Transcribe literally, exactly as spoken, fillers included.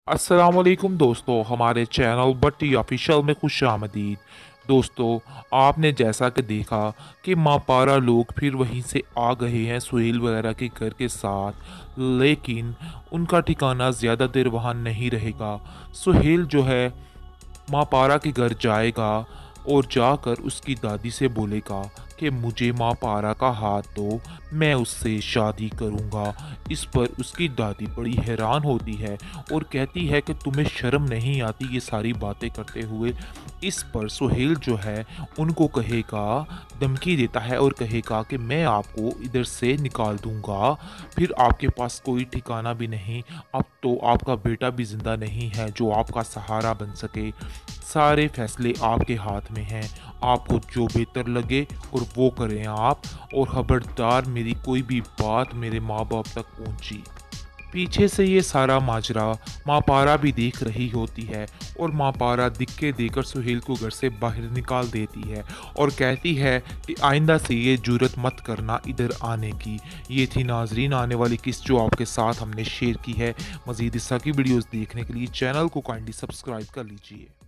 अस्सलामुअलैकुम दोस्तों, हमारे चैनल बट्टी ऑफिशियल में खुश आमदीद। दोस्तों, आपने जैसा कि देखा कि माँ पारा लोग फिर वहीं से आ गए हैं सुहेल वगैरह के घर के साथ, लेकिन उनका ठिकाना ज़्यादा देर वहाँ नहीं रहेगा। सुहेल जो है माँ पारा के घर जाएगा और जाकर उसकी दादी से बोलेगा कि मुझे माँ पारा का हाथ दो, मैं उससे शादी करूँगा। इस पर उसकी दादी बड़ी हैरान होती है और कहती है कि तुम्हें शर्म नहीं आती ये सारी बातें करते हुए। इस पर सुहेल जो है उनको कहेगा, धमकी देता है और कहेगा कि मैं आपको इधर से निकाल दूंगा, फिर आपके पास कोई ठिकाना भी नहीं, अब तो आपका बेटा भी ज़िंदा नहीं है जो आपका सहारा बन सके। सारे फैसले आपके हाथ में हैं, आपको जो बेहतर लगे और वो करें आप, और खबरदार मेरी कोई भी बात मेरे माँ बाप तक पहुँची। पीछे से ये सारा माजरा माँ पारा भी देख रही होती है और माँ पारा दिक्के देकर सुहेल को घर से बाहर निकाल देती है और कहती है कि आइंदा से ये जुर्रत मत करना इधर आने की। ये थी नाजरीन आने वाली किस्त जो आपके साथ हमने शेयर की है। मज़ीद इस तरह की वीडियोज़ देखने के लिए चैनल को काइंडली सब्सक्राइब कर लीजिए।